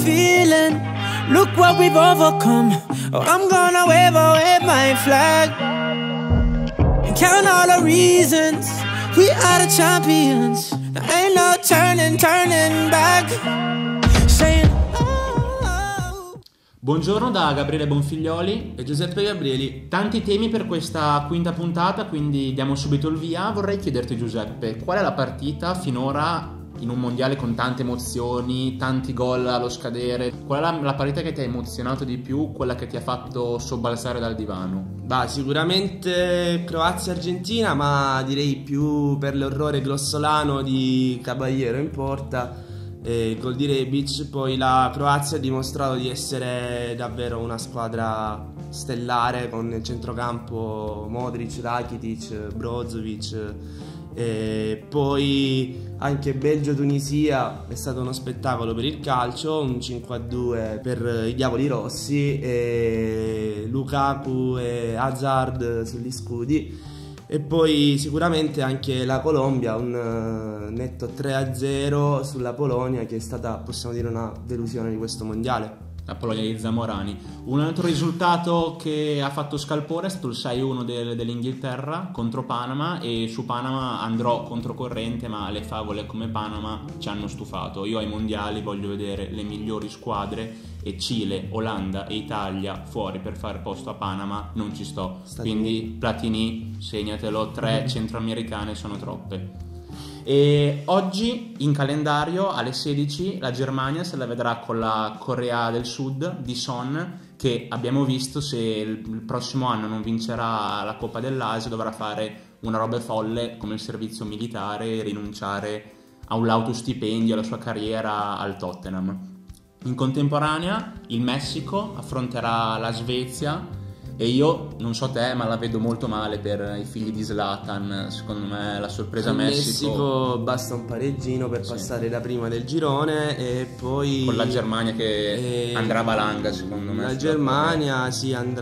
feeling. Look what we've overcome. Oh, I'm gonna wave away my flag and count all the reasons we are the champions. There ain't no turning back. Saying, oh. Buongiorno da Gabriele Bonfiglioli e Giuseppe Gabrieli. Tanti temi per questa quinta puntata, quindi diamo subito il via. Vorrei chiederti, Giuseppe, qual è la partita finora in un mondiale con tante emozioni, tanti gol allo scadere? Qual è la partita che ti ha emozionato di più, quella che ti ha fatto sobbalzare dal divano? Sicuramente Croazia-Argentina, ma direi più per l'orrore grossolano di Caballero in porta e il gol di Rebic. Poi la Croazia ha dimostrato di essere davvero una squadra stellare, con nel centrocampo Modric, Rakitic, Brozovic. E poi anche Belgio-Tunisia è stato uno spettacolo per il calcio, un 5-2 per i diavoli rossi, e Lukaku e Hazard sugli scudi. E poi sicuramente anche la Colombia, un netto 3-0 sulla Polonia, che è stata, possiamo dire, una delusione di questo mondiale. La Polonia di Zamorani. Un altro risultato che ha fatto scalpore è stato il 6-1 dell'Inghilterra contro Panama, e su Panama andrò controcorrente, ma le favole come Panama ci hanno stufato. Io ai mondiali voglio vedere le migliori squadre, e Cile, Olanda e Italia fuori per fare posto a Panama non ci sto. Quindi Platini, segnatelo, 3 centroamericane sono troppe. E oggi in calendario alle 16 la Germania se la vedrà con la Corea del Sud di Son, che abbiamo visto, se il prossimo anno non vincerà la Coppa dell'Asia dovrà fare una roba folle come il servizio militare e rinunciare a un lauto stipendio, alla sua carriera al Tottenham. In contemporanea il Messico affronterà la Svezia, e io, non so te, ma la vedo molto male per i figli di Zlatan. Secondo me la sorpresa Messico basta un pareggino per passare la prima del girone, e poi con la Germania che andrà a valanga, secondo me. La Germania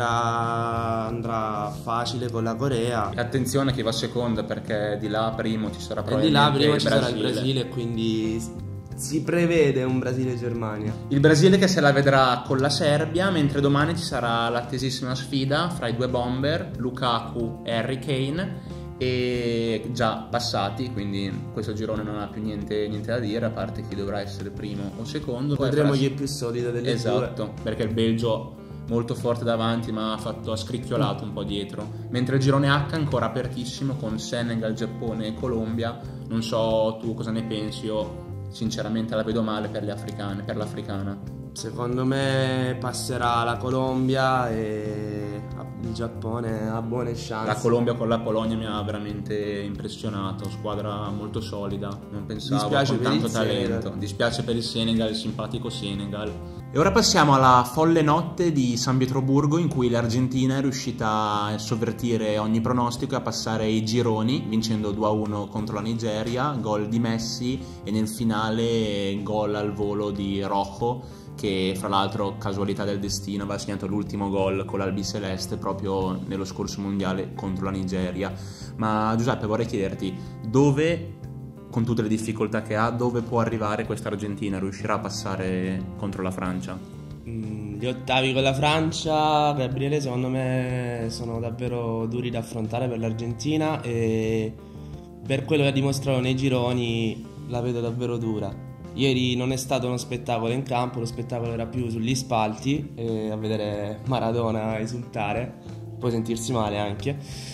andrà facile con la Corea. E attenzione che va seconda, perché di là primo ci sarà il Brasile, e quindi si prevede un Brasile-Germania. Il Brasile che se la vedrà con la Serbia, mentre domani ci sarà l'attesissima sfida fra i due bomber, Lukaku e Harry Kane, e già passati, quindi questo girone non ha più niente da dire, a parte chi dovrà essere primo o secondo. Vedremo chi è più solido delle due. Esatto, perché il Belgio molto forte davanti, ma ha scricchiolato un po' dietro. Mentre il girone H è ancora apertissimo, con Senegal, Giappone e Colombia. Non so tu cosa ne pensi, io sinceramente la vedo male per l'africana. Secondo me passerà la Colombia, e il Giappone ha buone chance. La Colombia con la Polonia mi ha veramente impressionato, squadra molto solida, non pensavo, con tanto talento. Dispiace per il Senegal, il simpatico Senegal. E ora passiamo alla folle notte di San Pietroburgo, in cui l'Argentina è riuscita a sovvertire ogni pronostico e a passare i gironi, vincendo 2-1 contro la Nigeria, gol di Messi, e nel finale gol al volo di Rojo, che fra l'altro, casualità del destino, aveva segnato l'ultimo gol con l'Albiceleste proprio nello scorso mondiale contro la Nigeria. Ma Giuseppe, vorrei chiederti, dove, con tutte le difficoltà che ha, dove può arrivare questa Argentina? Riuscirà a passare contro la Francia? Gli ottavi con la Francia, Gabriele, secondo me sono davvero duri da affrontare per l'Argentina, e per quello che ha dimostrato nei gironi la vedo davvero dura. Ieri non è stato uno spettacolo in campo, lo spettacolo era più sugli spalti, a vedere Maradona esultare, poi sentirsi male anche.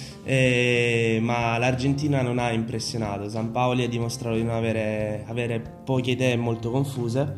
Ma l'Argentina non ha impressionato. Sampaoli ha dimostrato di non avere poche idee molto confuse,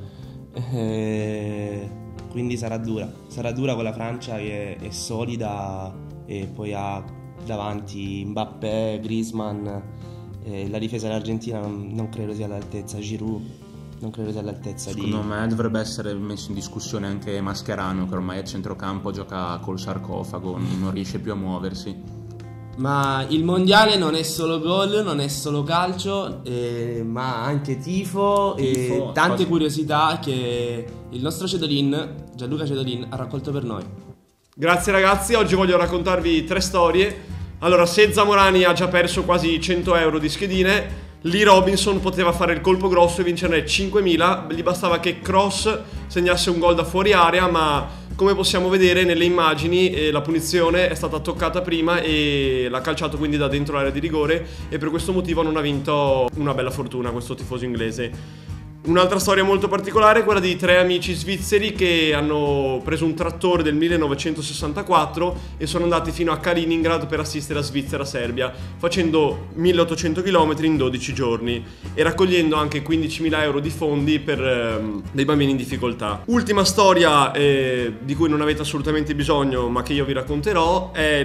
quindi sarà dura con la Francia, che è solida, e poi ha davanti Mbappé, Griezmann. La difesa dell'Argentina non credo sia all'altezza. Giroud non credo sia all'altezza. Secondo me dovrebbe essere messo in discussione anche Mascherano, che ormai a centrocampo gioca col sarcofago, non riesce più a muoversi. Ma il mondiale non è solo gol, non è solo calcio, ma anche tifo e tante curiosità che il nostro Cedolin, Gianluca Cedolin, ha raccolto per noi. Grazie ragazzi, oggi voglio raccontarvi 3 storie. Allora, se Zamorani ha già perso quasi 100 euro di schedine, Lee Robinson poteva fare il colpo grosso e vincerne 5.000, gli bastava che Cross segnasse un gol da fuori area, ma come possiamo vedere nelle immagini la punizione è stata toccata prima e l'ha calciato quindi da dentro l'area di rigore, e per questo motivo non ha vinto una bella fortuna questo tifoso inglese. Un'altra storia molto particolare è quella di 3 amici svizzeri che hanno preso un trattore del 1964 e sono andati fino a Kaliningrad per assistere a Svizzera-Serbia, facendo 1800 km in 12 giorni e raccogliendo anche 15.000 euro di fondi per dei bambini in difficoltà. Ultima storia di cui non avete assolutamente bisogno, ma che io vi racconterò, è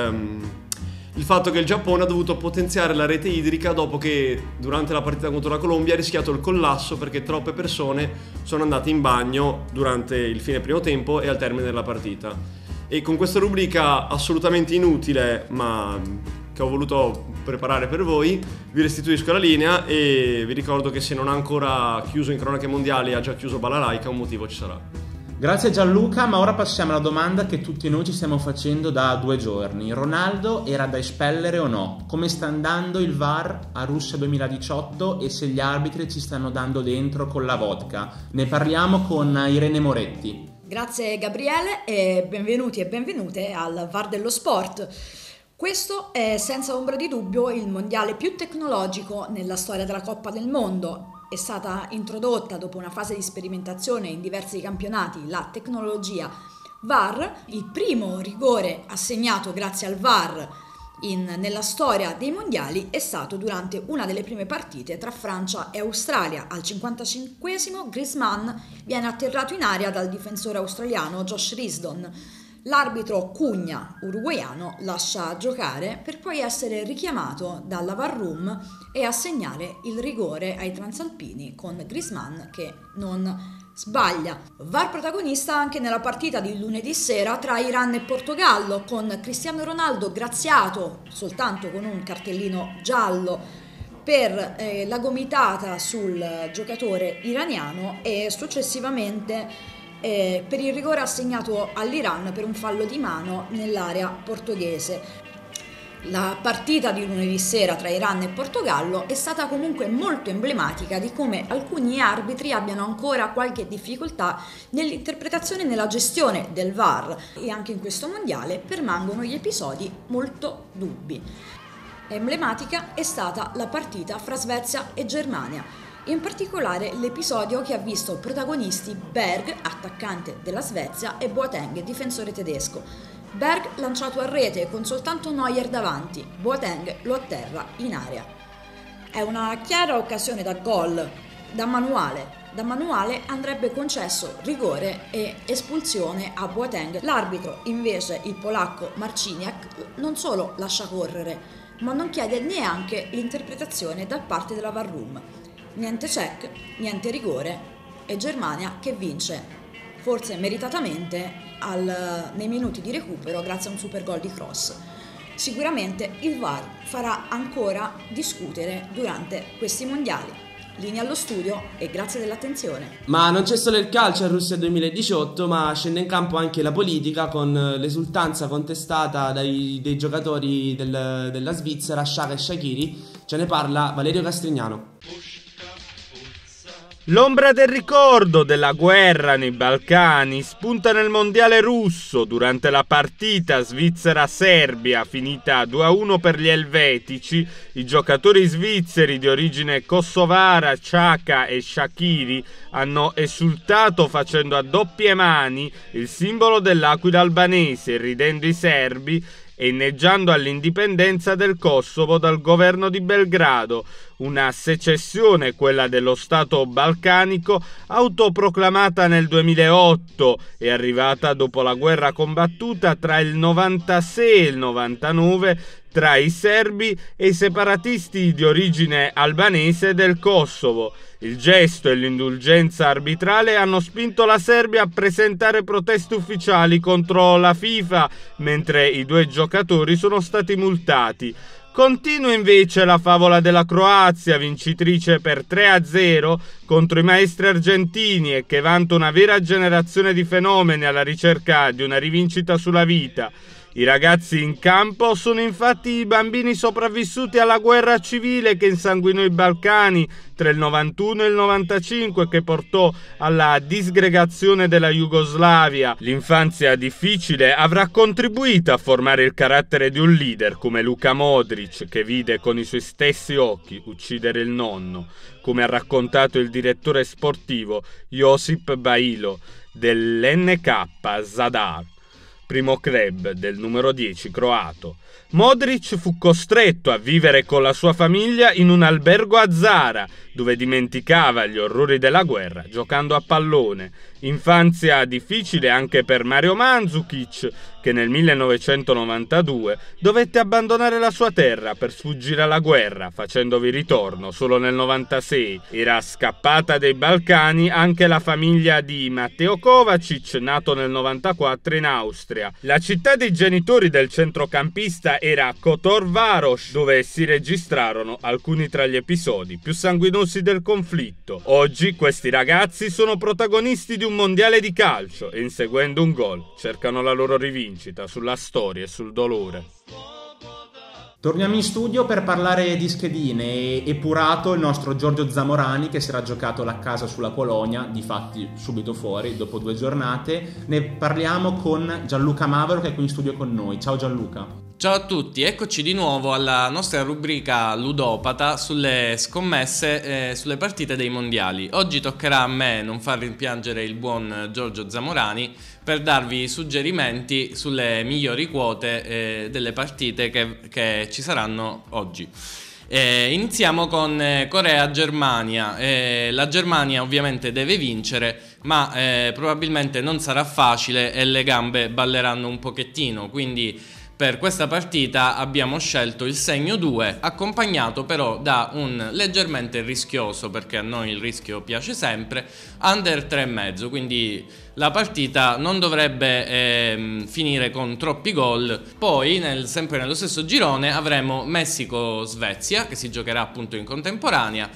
il fatto che il Giappone ha dovuto potenziare la rete idrica dopo che durante la partita contro la Colombia ha rischiato il collasso perché troppe persone sono andate in bagno durante il fine primo tempo e al termine della partita. E con questa rubrica assolutamente inutile, ma che ho voluto preparare per voi, vi restituisco la linea e vi ricordo che se non ha ancora chiuso in cronache mondiali, ha già chiuso Balalaica, un motivo ci sarà. Grazie Gianluca, ma ora passiamo alla domanda che tutti noi ci stiamo facendo da 2 giorni. Ronaldo era da espellere o no? Come sta andando il VAR a Russia 2018 e se gli arbitri ci stanno dando dentro con la vodka? Ne parliamo con Irene Moretti. Grazie Gabriele e benvenuti e benvenute al VAR dello sport. Questo è senza ombra di dubbio il mondiale più tecnologico nella storia della Coppa del Mondo. È stata introdotta dopo una fase di sperimentazione in diversi campionati la tecnologia VAR, il primo rigore assegnato grazie al VAR nella storia dei mondiali è stato durante una delle prime partite tra Francia e Australia. Al 55esimo Griezmann viene atterrato in aria dal difensore australiano Josh Risdon. L'arbitro Cugna, uruguaiano, lascia giocare per poi essere richiamato dalla VAR Room e assegnare il rigore ai transalpini con Griezmann che non sbaglia. VAR protagonista anche nella partita di lunedì sera tra Iran e Portogallo, con Cristiano Ronaldo graziato soltanto con un cartellino giallo per la gomitata sul giocatore iraniano e successivamente per il rigore assegnato all'Iran per un fallo di mano nell'area portoghese. La partita di lunedì sera tra Iran e Portogallo è stata comunque molto emblematica di come alcuni arbitri abbiano ancora qualche difficoltà nell'interpretazione e nella gestione del VAR, e anche in questo mondiale permangono gli episodi molto dubbi. Emblematica è stata la partita fra Svezia e Germania. In particolare l'episodio che ha visto protagonisti Berg, attaccante della Svezia, e Boateng, difensore tedesco. Berg lanciato a rete con soltanto Neuer davanti, Boateng lo atterra in area. È una chiara occasione da gol, da manuale. Da manuale andrebbe concesso rigore e espulsione a Boateng. L'arbitro, invece, il polacco Marciniak, non solo lascia correre, ma non chiede neanche l'interpretazione da parte della VAR Room. Niente check, niente rigore e Germania che vince, forse meritatamente, nei minuti di recupero grazie a un super gol di Kroos. Sicuramente il VAR farà ancora discutere durante questi mondiali. Linea allo studio e grazie dell'attenzione. Ma non c'è solo il calcio a Russia 2018, ma scende in campo anche la politica con l'esultanza contestata dei giocatori della Svizzera, Xhaka e Shaqiri. Ce ne parla Valerio Castrignano. L'ombra del ricordo della guerra nei Balcani spunta nel mondiale russo durante la partita Svizzera-Serbia finita 2-1 per gli elvetici. I giocatori svizzeri di origine kosovara Xhaka e Shaqiri hanno esultato facendo a doppie mani il simbolo dell'aquila albanese, ridendo i serbi e inneggiando all'indipendenza del Kosovo dal governo di Belgrado, una secessione, quella dello Stato balcanico, autoproclamata nel 2008 e arrivata dopo la guerra combattuta tra il 96 e il 99 tra i serbi e i separatisti di origine albanese del Kosovo. Il gesto e l'indulgenza arbitrale hanno spinto la Serbia a presentare proteste ufficiali contro la FIFA, mentre i due giocatori sono stati multati. Continua invece la favola della Croazia, vincitrice per 3-0 contro i maestri argentini e che vanta una vera generazione di fenomeni alla ricerca di una rivincita sulla vita. I ragazzi in campo sono infatti i bambini sopravvissuti alla guerra civile che insanguinò i Balcani tra il 91 e il 95, che portò alla disgregazione della Jugoslavia. L'infanzia difficile avrà contribuito a formare il carattere di un leader come Luka Modric, che vide con i suoi stessi occhi uccidere il nonno, come ha raccontato il direttore sportivo Josip Bailo dell'NK Zadar, primo club del numero 10 croato. Modric fu costretto a vivere con la sua famiglia in un albergo a Zara, dove dimenticava gli orrori della guerra giocando a pallone. Infanzia difficile anche per Mario Mandžukić, che nel 1992 dovette abbandonare la sua terra per sfuggire alla guerra, facendovi ritorno solo nel 96. Era scappata dai Balcani anche la famiglia di Mateo Kovacic, nato nel 94 in Austria. La città dei genitori del centrocampista era Kotor Varos, dove si registrarono alcuni tra gli episodi più sanguinosi del conflitto. Oggi questi ragazzi sono protagonisti di un mondiale di calcio e, inseguendo un gol, cercano la loro rivincita sulla storia e sul dolore. Torniamo in studio per parlare di schedine. È epurato il nostro Giorgio Zamorani, che si era giocato la casa sulla Polonia, difatti subito fuori dopo 2 giornate. Ne parliamo con Gianluca Mavero, che è qui in studio con noi. Ciao Gianluca. Ciao a tutti, eccoci di nuovo alla nostra rubrica ludopata sulle scommesse sulle partite dei mondiali. Oggi toccherà a me non far rimpiangere il buon Giorgio Zamorani per darvi suggerimenti sulle migliori quote delle partite che ci saranno oggi. Iniziamo con Corea-Germania. La Germania ovviamente deve vincere, ma probabilmente non sarà facile e le gambe balleranno un pochettino, quindi per questa partita abbiamo scelto il segno 2, accompagnato però da un leggermente rischioso, perché a noi il rischio piace sempre, under 3,5, quindi la partita non dovrebbe finire con troppi gol. Poi sempre nello stesso girone avremo Messico-Svezia, che si giocherà appunto in contemporanea,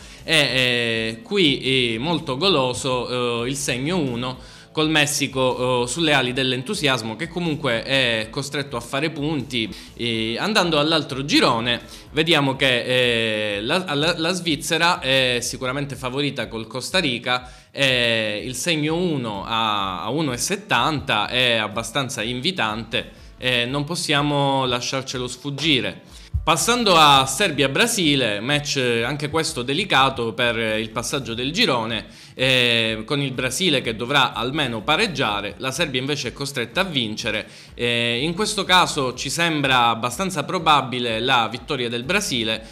e qui molto goloso il segno 1, col Messico sulle ali dell'entusiasmo, che comunque è costretto a fare punti. Andando all'altro girone vediamo che la Svizzera è sicuramente favorita col Costa Rica, il segno 1 a 1,70 è abbastanza invitante e non possiamo lasciarcelo sfuggire. Passando a Serbia-Brasile, match anche questo delicato per il passaggio del girone, con il Brasile che dovrà almeno pareggiare, la Serbia invece è costretta a vincere. In questo caso ci sembra abbastanza probabile la vittoria del Brasile,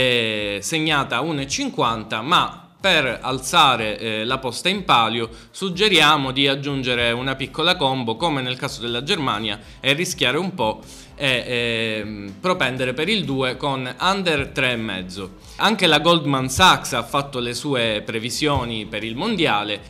segnata a 1,50, ma per alzare la posta in palio suggeriamo di aggiungere una piccola combo come nel caso della Germania e rischiare un po' e propendere per il 2 con under 3,5. Anche la Goldman Sachs ha fatto le sue previsioni per il mondiale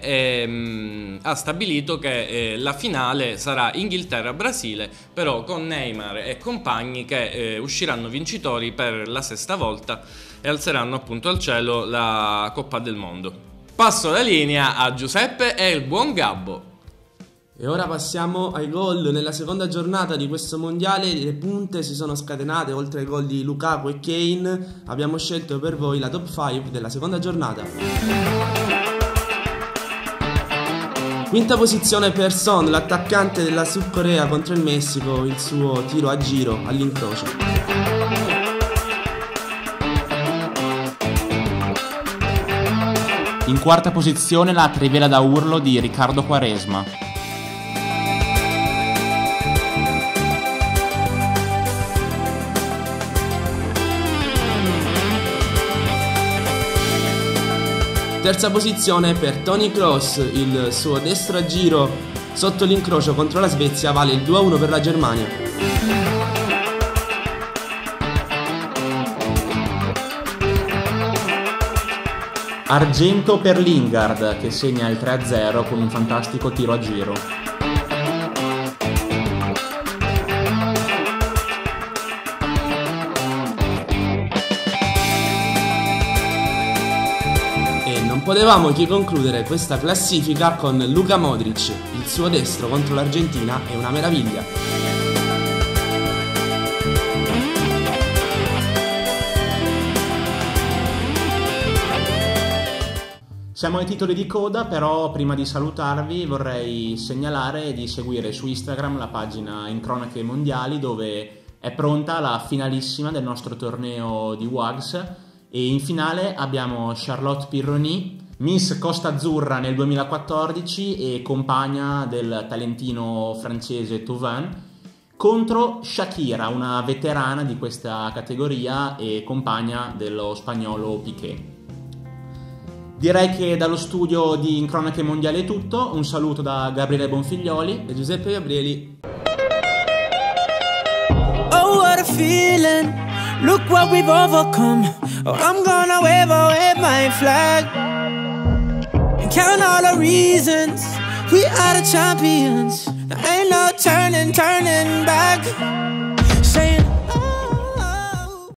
e ha stabilito che la finale sarà Inghilterra-Brasile, però con Neymar e compagni che usciranno vincitori per la 6ª volta e alzeranno appunto al cielo la Coppa del Mondo. Passo la linea a Giuseppe e il buon Gabbo. E ora passiamo ai gol. Nella seconda giornata di questo mondiale le punte si sono scatenate. Oltre ai gol di Lukaku e Kane abbiamo scelto per voi la top 5 della seconda giornata. Quinta posizione per Son, l'attaccante della Sud Corea contro il Messico, il suo tiro a giro all'incrocio. In quarta posizione la trivela da urlo di Riccardo Quaresma. Terza posizione per Toni Kroos, il suo destro a giro sotto l'incrocio contro la Svezia vale il 2-1 per la Germania. Argento per Lingard, che segna il 3-0 con un fantastico tiro a giro. E non potevamo che concludere questa classifica con Luka Modric, il suo destro contro l'Argentina è una meraviglia. Siamo ai titoli di coda, però prima di salutarvi vorrei segnalare di seguire su Instagram la pagina In Cronache Mondiali, dove è pronta la finalissima del nostro torneo di WAGS, e in finale abbiamo Charlotte Pirroni, Miss Costa Azzurra nel 2014 e compagna del talentino francese Tauvin, contro Shakira, una veterana di questa categoria e compagna dello spagnolo Piqué. Direi che dallo studio di In Cronache Mondiali è tutto. Un saluto da Gabriele Bonfiglioli e Giuseppe Gabrieli. Oh, what a feeling. Look what we've overcome. Oh, I'm gonna wave my flag and count all the reasons we are the champions. There ain't no turning back.